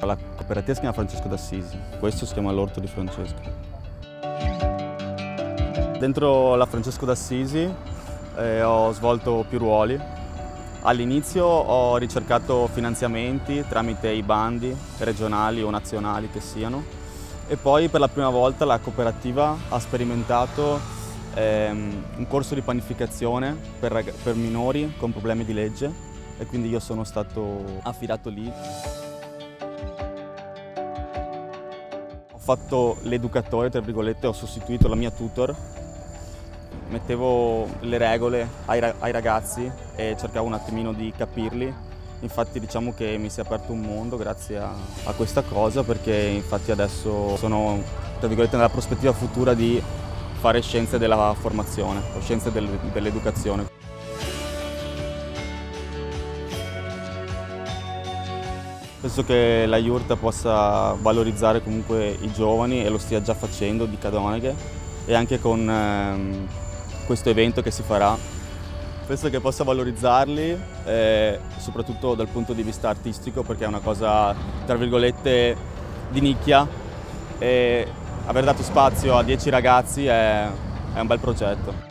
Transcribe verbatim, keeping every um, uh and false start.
La cooperativa si chiama Francesco d'Assisi, questo si chiama l'Orto di Francesco. Dentro la Francesco d'Assisi eh, ho svolto più ruoli. All'inizio ho ricercato finanziamenti tramite i bandi regionali o nazionali che siano e poi per la prima volta la cooperativa ha sperimentato ehm, un corso di panificazione per, per minori con problemi di legge e quindi io sono stato affidato lì. Ho fatto l'educatore, tra virgolette, ho sostituito la mia tutor. Mettevo le regole ai, ai ragazzi e cercavo un attimino di capirli. Infatti diciamo che mi si è aperto un mondo grazie a, a questa cosa, perché infatti adesso sono, tra virgolette, nella prospettiva futura di fare scienze della formazione o scienze del, dell'educazione. Penso che la Iurta possa valorizzare comunque i giovani e lo stia già facendo di Cadoneghe e anche con ehm, questo evento che si farà. Penso che possa valorizzarli, eh, soprattutto dal punto di vista artistico, perché è una cosa, tra virgolette, di nicchia e aver dato spazio a dieci ragazzi è, è un bel progetto.